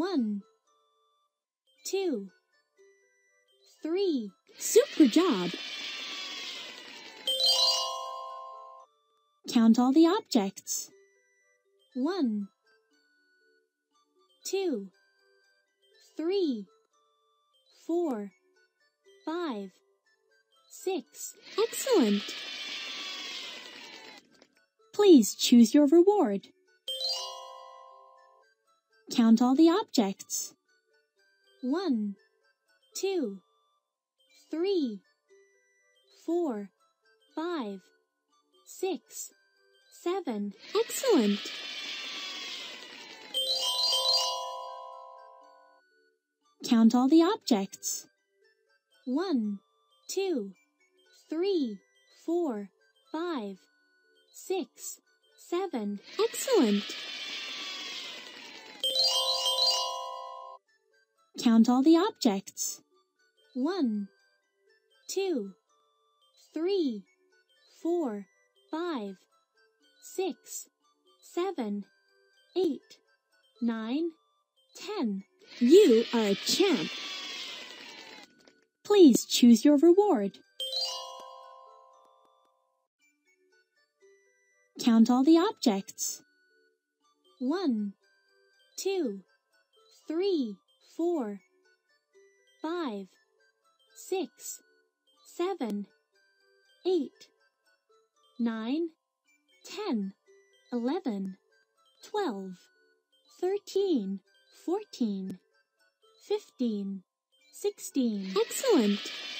1, 2, 3. Super job! Count all the objects. 1, 2, 3, 4, 5, 6. Excellent! Please choose your reward. Count all the objects. 1, 2, 3, 4, 5, 6, 7. Excellent! Count all the objects. 1, 2, 3, 4, 5, 6, 7. Excellent! Count all the objects. 1, 2, 3, 4, 5, 6, 7, 8, 9, 10. You are a champ! Please choose your reward. Count all the objects. 1, 2, 3, 4, 5, 6, 7, 8, 9, 10, 11, 12, 13, 14, 15, 16. Excellent!